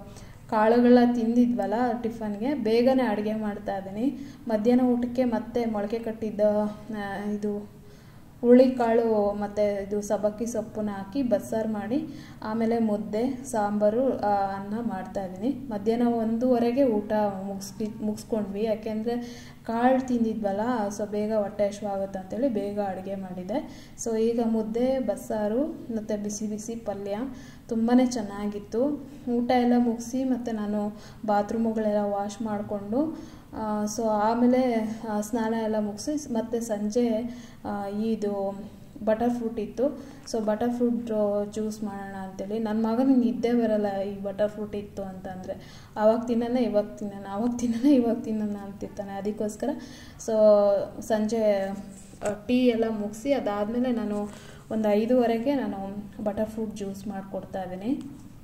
ಕಾಳುಗಳ ತಿಂದಿದ್ವಲ್ಲ ಟಿಫನ್ಗೆ, ಬೇಗನೆ ಅಡುಗೆ ಮಾಡ್ತಾ ಇದ್ದೀನಿ. ಮಧ್ಯಾಹ್ನ ಊಟಕ್ಕೆ ಮತ್ತೆ ಮೊಳಕೆ ಕಟ್ಟಿದ್ದ ಇದು ಹುರುಳಿಕಾಳು ಮತ್ತು ಇದು ಸಬ್ಬಕ್ಕಿ ಸೊಪ್ಪನ್ನ ಹಾಕಿ ಬಸ್ಸಾರು ಮಾಡಿ, ಆಮೇಲೆ ಮುದ್ದೆ, ಸಾಂಬಾರು, ಅನ್ನ ಮಾಡ್ತಾಯಿದ್ದೀನಿ. ಮಧ್ಯಾಹ್ನ 1:15ಗೆ ಊಟ ಮುಗಿಸ್ಕೊಂಡ್ವಿ. ಯಾಕೆಂದರೆ ಕಾಳು ತಿಂದಿದ್ವಲ್ಲ, ಸೊ ಬೇಗ ಹೊಟ್ಟೆ ಹಸಿವಾಗುತ್ತೆ ಅಂತೇಳಿ ಬೇಗ ಅಡುಗೆ ಮಾಡಿದೆ. ಸೊ ಈಗ ಮುದ್ದೆ, ಬಸ್ಸಾರು ಮತ್ತು ಬಿಸಿ ಬಿಸಿ ಪಲ್ಯ ತುಂಬಾ ಚೆನ್ನಾಗಿತ್ತು. ಊಟ ಎಲ್ಲ ಮುಗಿಸಿ ಮತ್ತು ನಾನು ಬಾತ್ರೂಮುಗಳೆಲ್ಲ ವಾಶ್ ಮಾಡಿಕೊಂಡು ಸೊ ಆಮೇಲೆ ಸ್ನಾನ ಎಲ್ಲ ಮುಗಿಸಿ ಮತ್ತು ಸಂಜೆ ಇದು ಬಟರ್ ಫ್ರೂಟ್ ಇತ್ತು. ಸೊ ಬಟರ್ ಫ್ರೂಟ್ ಜ್ಯೂಸ್ ಮಾಡೋಣ ಅಂತೇಳಿ. ನನ್ನ ಮಗನಿಗೆ ನಿದ್ದೆ ಬರಲ್ಲ ಈ ಬಟರ್ ಫ್ರೂಟ್ ಇತ್ತು ಅಂತಂದರೆ. ಆವಾಗ ತಿನ್ನೋಣ ಇವಾಗ ತಿನ್ನೋಣ, ಆವಾಗ ತಿನ್ನೋಣ ಇವಾಗ ತಿನ್ನೋಣ ಅಂತಿರ್ತಾನೆ. ಅದಕ್ಕೋಸ್ಕರ ಸೊ ಸಂಜೆ ಟೀ ಎಲ್ಲ ಮುಗಿಸಿ ಅದಾದಮೇಲೆ ನಾನು ಒಂದು 5:15ಗೆ ನಾನು ಬಟರ್ ಫ್ರೂಟ್ ಜ್ಯೂಸ್ ಮಾಡಿಕೊಡ್ತಾ ಇದ್ದೀನಿ.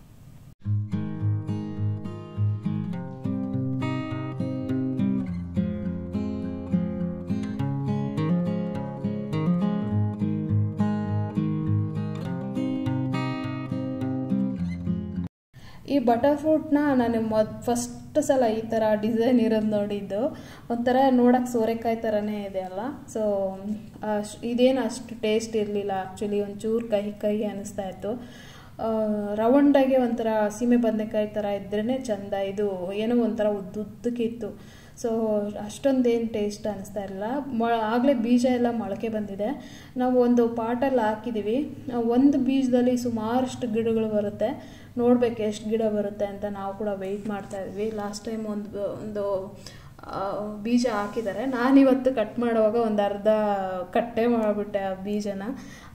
ಈ ಬಟರ್ ಫ್ರೂಟ್ನ ನಾನು ಫಸ್ಟ್ ಸಲ ಈ ಥರ ಡಿಸೈನ್ ಇರೋದು ನೋಡಿದ್ದು. ಒಂಥರ ನೋಡೋಕ್ಕೆ ಸೋರೆಕಾಯಿ ಥರನೇ ಇದೆ ಅಲ್ಲ. ಸೊ ಇದೇನು ಅಷ್ಟು ಟೇಸ್ಟ್ ಇರಲಿಲ್ಲ ಆ್ಯಕ್ಚುಲಿ, ಒಂಚೂರು ಕಹಿ ಅನ್ನಿಸ್ತಾ ಇತ್ತು. ರೌಂಡಾಗಿ ಒಂಥರ ಸೀಮೆ ಬದನೆಕಾಯಿ ಥರ ಇದ್ರೇ ಚೆಂದ. ಇದು ಏನೋ ಒಂಥರ ಉದ್ದುದ್ದಕ್ಕಿತ್ತು. ಸೊ ಅಷ್ಟೊಂದೇನು ಟೇಸ್ಟ್ ಅನ್ನಿಸ್ತಾ ಇರಲಿಲ್ಲ. ಆಗಲೇ ಬೀಜ ಎಲ್ಲ ಮೊಳಕೆ ಬಂದಿದೆ. ನಾವು ಒಂದು ಪಾಟಲ್ಲಿ ಹಾಕಿದ್ದೀವಿ. ಒಂದು ಬೀಜದಲ್ಲಿ ಸುಮಾರಷ್ಟು ಗಿಡಗಳು ಬರುತ್ತೆ. ನೋಡಬೇಕು ಎಷ್ಟು ಗಿಡ ಬರುತ್ತೆ ಅಂತ ನಾವು ಕೂಡ ವೆಯ್ಟ್ ಮಾಡ್ತಾಯಿದ್ವಿ. ಲಾಸ್ಟ್ ಟೈಮ್ ಒಂದು ಬೀಜ ಹಾಕಿದ್ದಾರೆ. ನಾನಿವತ್ತು ಕಟ್ ಮಾಡುವಾಗ ಒಂದು ಅರ್ಧ ಕಟ್ಟೆ ಮಾಡಿಬಿಟ್ಟೆ ಆ ಬೀಜನ.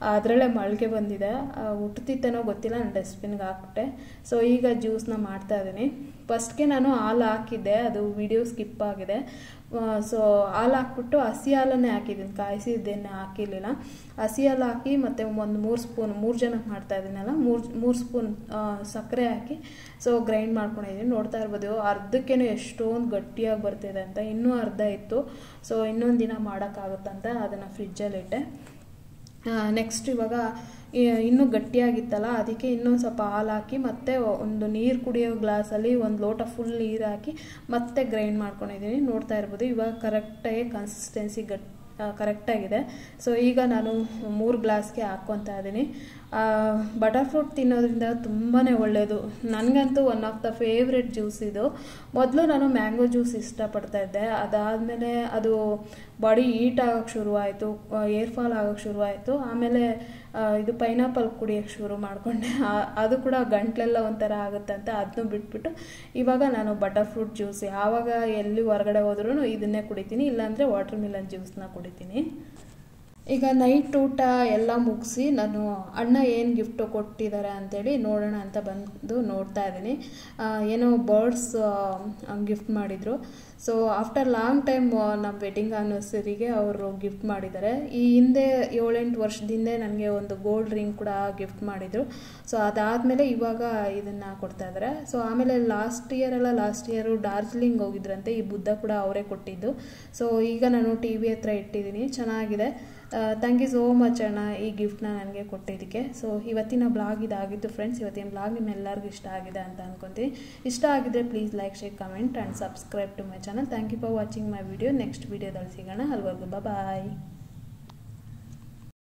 ಅದರಲ್ಲೇ ಮಳಿಗೆ ಬಂದಿದೆ, ಹುಟ್ಟುತ್ತಿತ್ತೇನೋ ಗೊತ್ತಿಲ್ಲ, ನಾನು ಡಸ್ಟ್ಬಿನ್ಗೆ ಹಾಕ್ಬಿಟ್ಟೆ. ಸೊ ಈಗ ಜ್ಯೂಸ್ನ ಮಾಡ್ತಾ ಇದ್ದೀನಿ. ಫಸ್ಟ್ಗೆ ನಾನು ಹಾಲು ಹಾಕಿದ್ದೆ, ಅದು ವಿಡಿಯೋ ಸ್ಕಿಪ್ ಆಗಿದೆ. ಸೊ ಹಾಲು ಹಾಕ್ಬಿಟ್ಟು ಹಸಿ ಹಾಲನ್ನೇ ಹಾಕಿದ್ದೀನಿ, ಕಾಯಿಸಿದ್ದೇನೆ ಹಾಕಿರಲಿಲ್ಲ. ಹಸಿ ಹಾಲು ಹಾಕಿ ಮತ್ತು ಒಂದು 3 ಸ್ಪೂನ್, 3 ಜನಕ್ಕೆ ಮಾಡ್ತಾ ಇದ್ದೀನಲ್ಲ, 3 ಸ್ಪೂನ್ ಸಕ್ಕರೆ ಹಾಕಿ ಸೊ ಗ್ರೈಂಡ್ ಮಾಡ್ಕೊಂಡಿದ್ದೀನಿ. ನೋಡ್ತಾ ಇರ್ಬೋದು ಅರ್ಧಕ್ಕೇನು ಎಷ್ಟೊಂದು ಗಟ್ಟಿಯಾಗಿ ಬರ್ತಿದೆ ಅಂತ. ಇನ್ನೂ ಅರ್ಧ ಇತ್ತು, ಸೊ ಇನ್ನೊಂದು ದಿನ ಮಾಡೋಕ್ಕಾಗುತ್ತಂತ ಅದನ್ನು ಫ್ರಿಜ್ಜಲ್ಲಿಟ್ಟೆ. ನೆಕ್ಸ್ಟ್ ಇವಾಗ ಇನ್ನೂ ಗಟ್ಟಿಯಾಗಿತ್ತಲ್ಲ, ಅದಕ್ಕೆ ಇನ್ನೊಂದು ಸ್ವಲ್ಪ ಹಾಲು ಹಾಕಿ ಮತ್ತೆ ಒಂದು ನೀರು ಕುಡಿಯೋ ಗ್ಲಾಸಲ್ಲಿ 1 ಲೋಟ ಫುಲ್ ನೀರು ಹಾಕಿ ಮತ್ತೆ ಗ್ರೈಂಡ್ ಮಾಡ್ಕೊಂಡಿದ್ದೀನಿ. ನೋಡ್ತಾ ಇರ್ಬೋದು ಇವಾಗ ಕರೆಕ್ಟಾಗಿ ಕನ್ಸಿಸ್ಟೆನ್ಸಿ ಕರೆಕ್ಟಾಗಿದೆ. ಸೊ ಈಗ ನಾನು 3 ಗ್ಲಾಸ್ಗೆ ಹಾಕ್ಕೊತಾ ಇದ್ದೀನಿ. ಬಟರ್ ಫ್ರೂಟ್ ತಿನ್ನೋದ್ರಿಂದ ತುಂಬಾ ಒಳ್ಳೆಯದು. ನನಗಂತೂ one of the favourite juice ಇದು. ಮೊದಲು ನಾನು ಮ್ಯಾಂಗೋ ಜ್ಯೂಸ್ ಇಷ್ಟಪಡ್ತಾ ಇದ್ದೆ, ಅದಾದಮೇಲೆ ಅದು ಬಾಡಿ ಹೀಟ್ ಆಗೋಕ್ಕೆ ಶುರುವಾಯಿತು, ಏರ್ ಫಾಲ್ ಆಗೋಕ್ಕೆ ಶುರುವಾಯಿತು. ಆಮೇಲೆ ಇದು ಪೈನಾಪಲ್ ಕುಡಿಯೋಕ್ಕೆ ಶುರು ಮಾಡಿಕೊಂಡೆ, ಅದು ಕೂಡ ಗಂಟ್ಲೆಲ್ಲ ಒಂಥರ ಆಗುತ್ತಂತೆ, ಅದನ್ನು ಬಿಟ್ಬಿಟ್ಟು ಇವಾಗ ನಾನು ಬಟರ್ ಫ್ರೂಟ್ ಜ್ಯೂಸ್ ಯಾವಾಗ ಎಲ್ಲಿ ಹೊರಗಡೆ ಹೋದ್ರೂ ಇದನ್ನೇ ಕುಡಿತೀನಿ, ಇಲ್ಲಾಂದರೆ ವಾಟರ್ ಮಿಲನ್ ಜ್ಯೂಸ್ನ ಕುಡಿತೀನಿ. ಈಗ ನೈಟ್ ಊಟ ಎಲ್ಲ ಮುಗಿಸಿ ನಾನು ಅಣ್ಣ ಏನು ಗಿಫ್ಟು ಕೊಟ್ಟಿದ್ದಾರೆ ಅಂಥೇಳಿ ನೋಡೋಣ ಅಂತ ಬಂದು ನೋಡ್ತಾ ಇದ್ದೀನಿ. ಏನೋ ಬರ್ಡ್ಸ್ ಗಿಫ್ಟ್ ಮಾಡಿದರು. ಸೊ ಆಫ್ಟರ್ ಲಾಂಗ್ ಟೈಮ್ ನಮ್ಮ ವೆಡ್ಡಿಂಗ್ ಆ್ಯನಿವರ್ಸರಿಗೆ ಅವರು ಗಿಫ್ಟ್ ಮಾಡಿದ್ದಾರೆ. ಈ ಹಿಂದೆ 7-8 ವರ್ಷದಿಂದ ನನಗೆ ಒಂದು ಗೋಲ್ಡ್ ರಿಂಗ್ ಕೂಡ ಗಿಫ್ಟ್ ಮಾಡಿದರು. ಸೊ ಅದಾದಮೇಲೆ ಇವಾಗ ಇದನ್ನು ಕೊಡ್ತಾ ಇದ್ದಾರೆ. ಸೊ ಆಮೇಲೆ ಲಾಸ್ಟ್ ಇಯರು ಡಾರ್ಜಿಲಿಂಗ್ ಹೋಗಿದ್ರಂತೆ, ಈ ಬುದ್ಧ ಕೂಡ ಅವರೇ ಕೊಟ್ಟಿದ್ದು. ಸೊ ಈಗ ನಾನು ಟಿ ವಿ ಹತ್ರ ಇಟ್ಟಿದ್ದೀನಿ, ಚೆನ್ನಾಗಿದೆ. ಥ್ಯಾಂಕ್ ಯು ಸೋ ಮಚ್ ಅಣ್ಣ ಈ ಗಿಫ್ಟ್ನ ನನಗೆ ಕೊಟ್ಟಿದ್ದಕ್ಕೆ. ಸೊ ಇವತ್ತಿನ ಬ್ಲಾಗ್ ಇದಾಗಿತ್ತು ಫ್ರೆಂಡ್ಸ್. ಇವತ್ತಿನ ಬ್ಲಾಗ್ ನಿಮ್ಮೆಲ್ಲರಿಗೂ ಇಷ್ಟ ಆಗಿದೆ ಅಂತ ಅಂದ್ಕೊತೀನಿ. ಇಷ್ಟ ಆಗಿದ್ರೆ please like, share, comment and subscribe to my channel. Thank you for watching my video. Next ವಿಡಿಯೋದಲ್ಲಿ ಸಿಗೋಣ. ಅಲ್ಲಿವರೆಗೂ ಬಾಯ್.